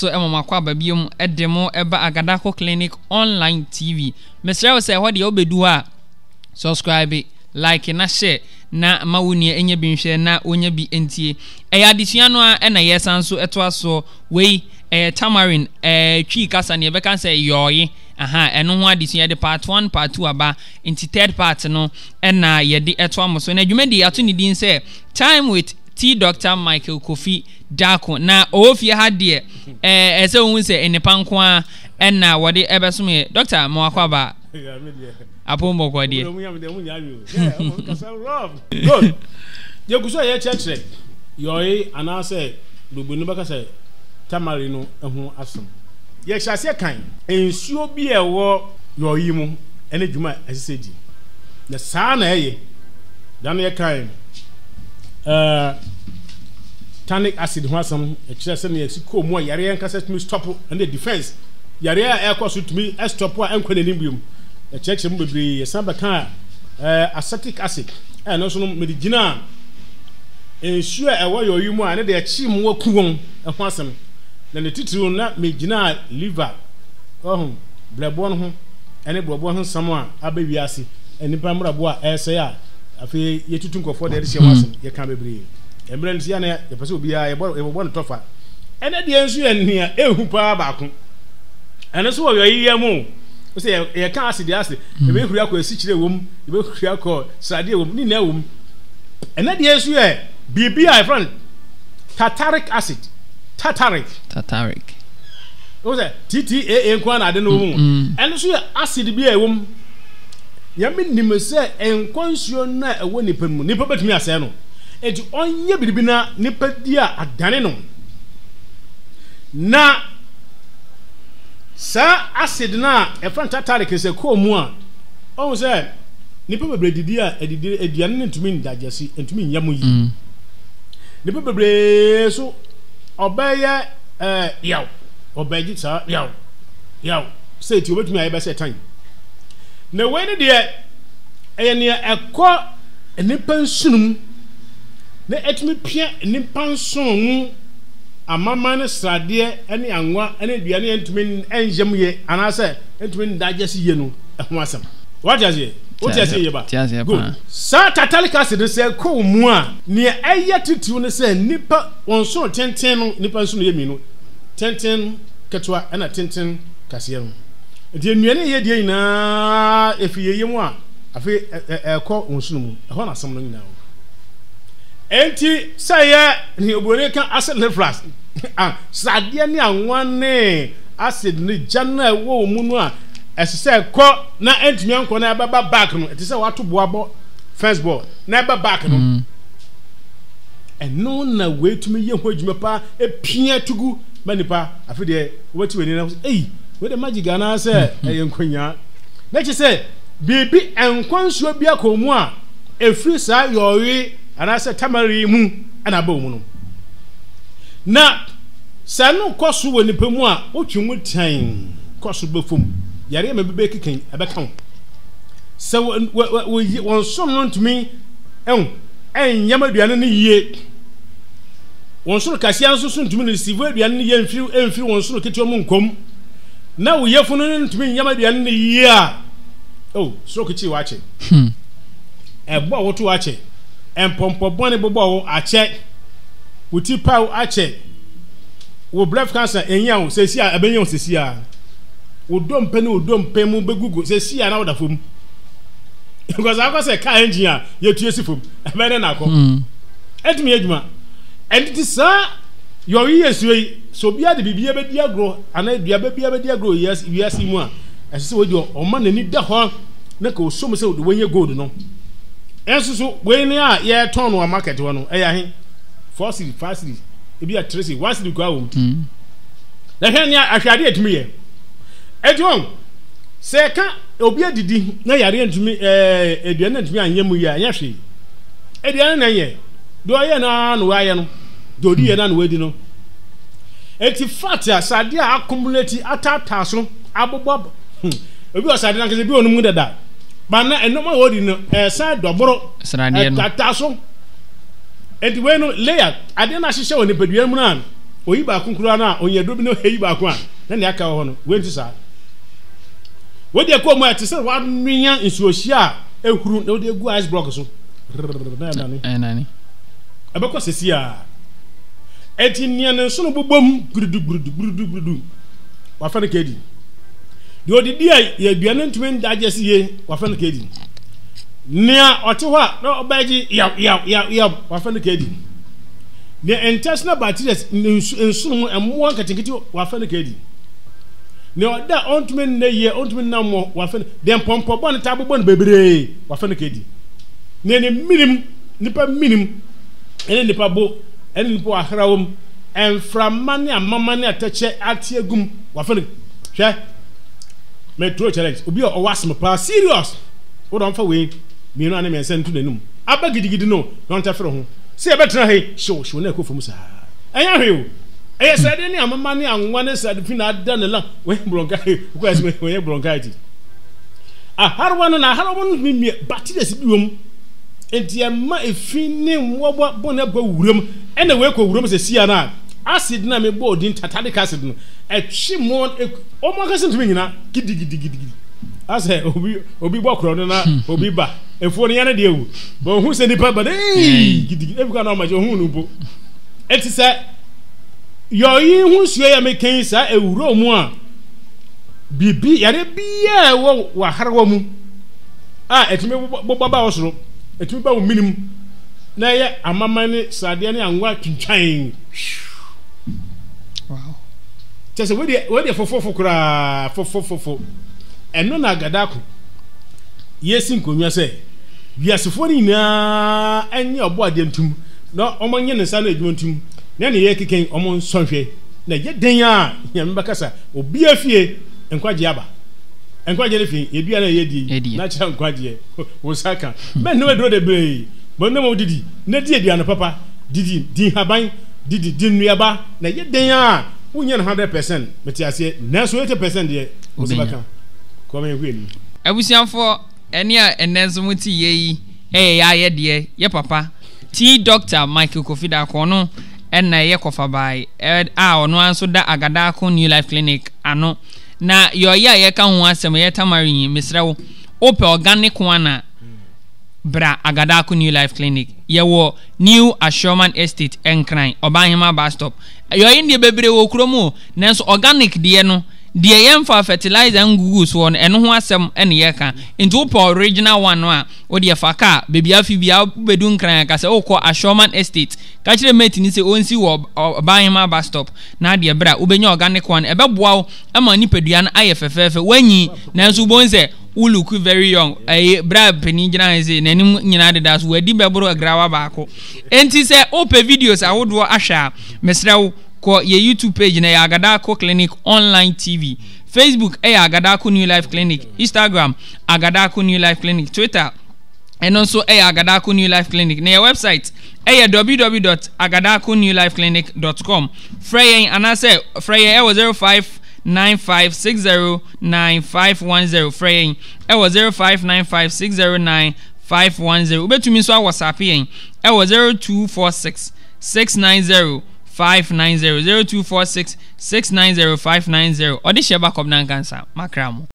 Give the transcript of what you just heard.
so emakwa babiom edemo eba Agadako Clinic online TV. Mesra we say ho de obedu a subscribe, like na share na mawuni enye bi nhwe na onya bi entie. Adesua no a na yesan so eto aso we Tamarind twi kasa ne be kan say yoye eno ho adesua de part 1 part 2 aba into third part no na ye de eto amoso na dwuma de ato ni din say time with Dr. Michael Kofi Dako na ofie ha de ese ohun se enipa nko a na wode ebeso me Dr. Mwakwaba apo mboko de good ye kuso ye church yoy anase lubunu baka say Tamarind no ehu asom ye hyase kan ensuo bi ewo yoyi mu ene dwuma asesedi na saa na eye dan ye kan tannic acid ho asam e kire se na yesiko mu yare yan kasa tumi stop and the defense yare a ekoso tumi stop a enko nanim biom e check mu bebre yesamba kan acetic acid no so no medicina ensure ewo yoyi mu a ne de chi mu wakuwon e ho asam na ne titiri na megina liver blebo no ho ene blebo ho sam a abawiase enipa mrabo a ese a afi yetutu nkofo de hye wasem ye kan bebre emre ntia na ye pese obi a ye bo no tofa ene de ensu ye nnia ehu pa baako ene so wo yoyi mu o se ye kan acid acid e be huri akọ esikire wom e be huri akọ srade wom ni na wom ene de ensu ye bibi a friend tartaric acid tartaric o se TTA enko na de no mu ene so ye acid bi a wom yami nimese enkonsuo na ewo nipa mu nipa betumi ase no enti onye biribi na nipa dia adane no na sa acid na efanta tare kese ko mu a on se nipa bebre didi a edidi eduane ne ntumi ndagesi ntumi nyam yi nipa bebre so obeye yaw obeji sa yaw say ti obetumi aye be se tan na wene de ene ekọ nipa nsunum na etumi pia nipa nsun amama ne srade ene anwa ene duane entumi enjem ye anase entumi ndagesi ye no ho asem what is it ye ba good sa tartaric acid se ko mu a ne eye titu ne se nipa wonso tenten no nipa nsun ye mi no tenten ketwa ena tenten kase no de nnuane ye de nyina efiye yemu a afi ekọ onsunumu ehọ na asem no nyina o enti saye ni obore kan acid reflux sade ne anwane acid ne jana wo mu no a esese ekọ na entumi anko na baba back no etise wato boabo first ball na baba back no eno na wetumi ye ho adwuma pa epia tugu manipa afi de wati weni na we the magic na say enkonya na chi say bibi enkwansuo bia komu a efri sa yoyi ana say Tamarind mu ana ba mu no na sanu koso woni pemu a otwemu tan koso befom yare me bebe kikan abekan so won som no ntumi enyama aduane ne yie won so kasia nso so ntumi ne receive aduane ne yie emfiri won so ketewa mu nkom na wo yefunu ntumi nyama aduane ne yie a so kichi wache ebo wo to wache empompo bone bobo wo ache wuti paw ache wo breast cancer enya wo sesi a ebenya wo sesi a wo dompe ne wo dompe mu begugu sesi a na wo da fom because akose ka engine a yetu si fom ebene na akọ etumi adwuma entity sa yo yesuyi so bia de bibia be dia gro ana dua be bia be dia gro yes mu a esese wo di o ma nani da ho na ka osom se wo de wenye gold no enso so we ni a ye ton no market wo no eya he 4 series 5 series e bia 3 series 1 series kwa wo na he ni ahwade etumi ye edwon se ka obi adidi na yare ntumi eduane ntumi anyemu ye anya hwe eduane na ye do ye na no wa ye no do di ye na no wadi no eti fat a sade a accumulate atata so abobob obi osade na kese bi onum dada ba na enoma wodi no sa doboro srade no tata so eti we no layer ade na hihye woni padua mu na oyi ba kunkura na onye do bi no heyi ba ko a na ne aka ho no wenti sa wo de ko mo ate se wa nwia nsuohia ehuru na wo de gu ice block so nani abekọ sesi a eti nia ne so no bobom gurudu wa fa ne kedi de odidi a ye duane ntumi ndaje si ye wa fa ne kedi nia ote ho a no obaji ya wa fa ne kedi the intestinal bacteria nsu mu emo nketenkete wa fa ne kedi ne oda ontumi ne ye ontumi na mo wa fa de pompo bon ta bobon bebre wa fa ne kedi ne minim nipa minim ene nipa bo ene nipa ahrawom enframane amamane atache atiegum wa fa ne hwe metro challenge obi o wasm pa serious wo don fa we mienu ane me ntu nanum aba gidigidi no don ta fere ho se e betra he show na ekofom sa enya hwe o eye sade ni amamane anwa ne sade fi na ada ne la we bronka ko asme we bronka ti harwa no na harwa no mi bacteria si biwom enti ema efini nwobo bona gwa wuram ene we ko wuram se sia na acid na me bodin tatanic acid no etwi mo o mo akase ntumi nyina gidigidi ase obi bokro no na obi ba efuo no yana de ewu bo hu se nipa ba gidigidi ebuka na ma je hu no bo enti se yo yi hu suo ya me kan sa ewuro mu a bibi yare biya wa harwa mu etimi bobaba osoro etimi ba wo minim na ye amamane sade ne anwa twintwan wow tese we de fofofo kura fofofo eno na agadako yesi nkonwa se wiasefo ni na enye obo ade ntum na omonye ne sa na edwuma ntum na ne ye keken omon nsonhwe na ye den a yambe kasa obi afie enkwaje aba enkwaje ne fi ye bia na ye di na cha enkwaje wo saka men no edro de be mo na mo didi na di aduane papa didi din haban didi din nuaba na ye den a wunye 100% metiase na so 80% de wo saka ko men hwe ni abusianfo ene a enenzo muti yeyi ya ye de ye papa ti Dr. Michael Kofida kono ena ye kofa bai ono anso da agada ko New Life Clinic ano na yo ye ka ho asem ye Tamarind misrewo ope organic one bra agada ko New Life Clinic ye wo New Assurance Estate Enkran Obahema bus stop yo ye ndie bebre wo kromo nanso organic de no de yemfa fertilizer ngugu so no eno ho asem ene ye ka into po original one no a o de faka bebi afi bia bedun kran ka se okọ Assurance Estate ka kire mate ni se onsi wo Obahema bus stop na de bra obenya organic one ebeboa o ama nipadua na aye fefefe wanyi nanso bonze look very young bra peni gina ze nanim nyina de das wadi bebro agrawa baako enti se ope videos awodo ahwa mesrew ko ye YouTube page na ya Agadako Clinic Online TV, Facebook Agadako New Life Clinic, Instagram Agadako New Life Clinic, Twitter and also Agadako New Life Clinic. Na your website www.agadakonewlifeclinic.com. Frey anase Frey 0595609510 Frey 0595609510 ubetumi so WhatsApp yen 0246 690 590 0246 690 590 or the share back up nan cancer makramo